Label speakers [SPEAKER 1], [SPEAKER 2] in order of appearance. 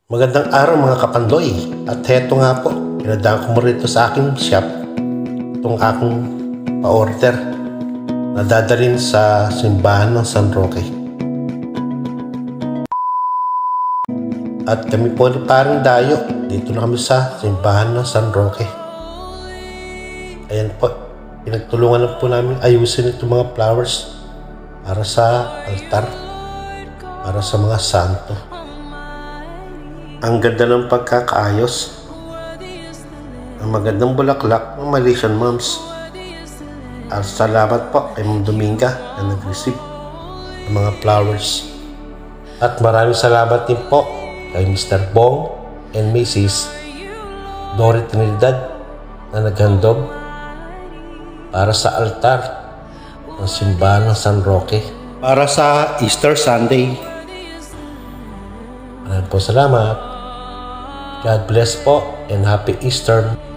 [SPEAKER 1] Magandang araw mga kapandoy. At heto nga po, pinadaan ko mo rito sa aking shop itong aking pa-order na dadalhin sa simbahan ng San Roque. At kami po ni Paring Dayo, dito na kami sa simbahan ng San Roque. Ayan po, pinagtulungan na po namin ayusin itong mga flowers para sa altar, para sa mga santo. Ang ganda ng pagkakaayos. Ang magandang bulaklak ng Malaysian Moms. At salamat po kay Ma'am Dominga na nag-receive ng mga flowers. At maraming salamat din po kay Mr. Bong and Mrs. Dory Trinidad na naghandog para sa altar ng simbahan ng San Roque para sa Easter Sunday. Maraming po salamat. God bless po and happy Easter.